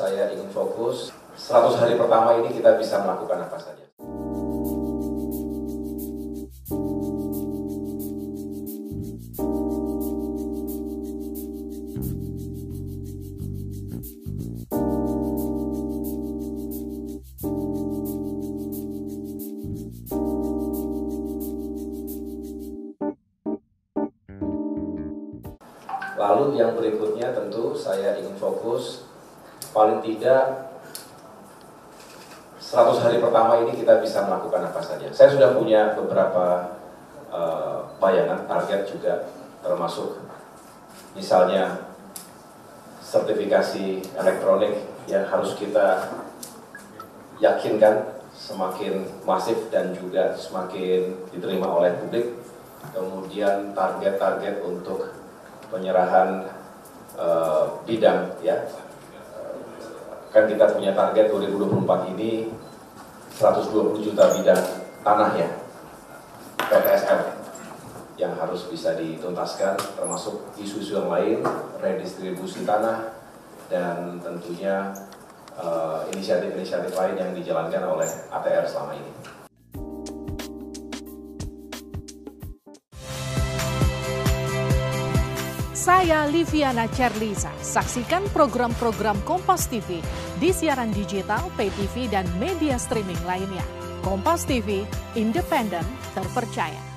saya ingin fokus 100 hari pertama ini kita bisa melakukan apa saja. Lalu yang berikutnya tentu saya ingin fokus paling tidak 100 hari pertama ini kita bisa melakukan apa saja. Saya sudah punya beberapa bayangan, target juga termasuk misalnya sertifikasi elektronik yang harus kita yakinkan semakin masif dan juga semakin diterima oleh publik. Kemudian target-target untuk penyerahan bidang, ya, kan kita punya target 2024 ini 120 juta bidang tanah, ya, PTSL yang harus bisa dituntaskan, termasuk isu-isu yang lain, redistribusi tanah dan tentunya inisiatif-inisiatif lain yang dijalankan oleh ATR selama ini. Saya Liviana Cerlisa. Saksikan program-program Kompas TV di siaran digital, pay TV, dan media streaming lainnya. Kompas TV, independen, terpercaya.